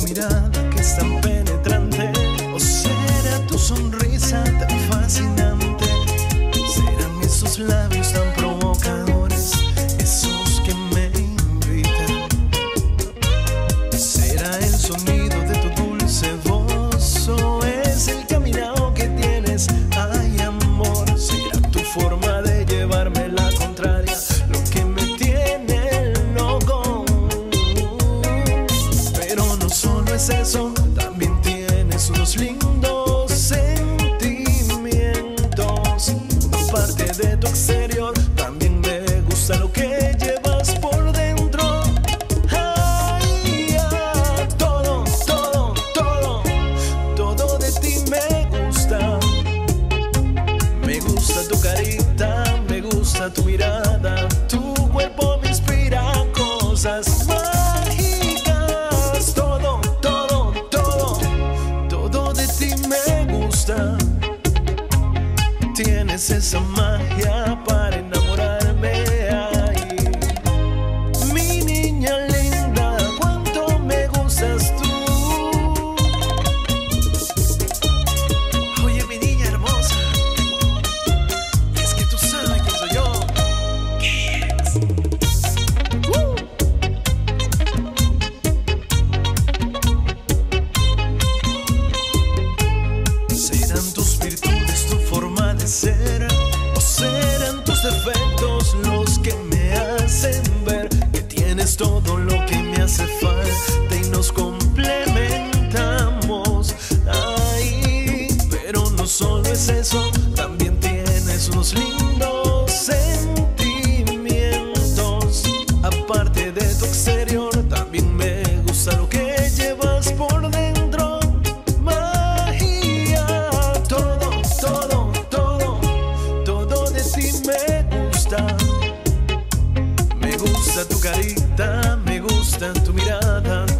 mirada que es tan penetrante, o será tu sonrisa tan fascinante, serán esos labios tan provocadores, esos que me invitan, será el sonido de tu dulce voz, o es el caminado que tienes, ay amor, será tu forma de llevarme la contraria, lo que me tiene loco. Pero no solo es eso, también tienes unos lindos sentimientos. Aparte de tu exterior, también me gusta lo que llevas por dentro. Ay, todo, todo, todo, todo de ti me gusta. Me gusta tu carita, me gusta tu mirada, tu cuerpo me inspira cosas mágicas. Todo, todo, todo, todo de ti me gusta. Tienes esa magia para enamorarme. Ay, mi niña linda, cuánto me gustas tú. Oye, mi niña hermosa, es que tú sabes quién soy yo. ¿Serán tus virtudes, tu forma de ser? ¿O serán tus defectos los que me hacen ver que tienes todo lo que me hace falta y nos complementamos? Ay, pero no solo es eso, también tienes unos lindos sentimientos. Aparte de tu exterior, también me gusta lo que llevas por dentro. Magia, todo, todo, todo, todo de ti me gusta. Me gusta tu carita, me gusta tu mirada,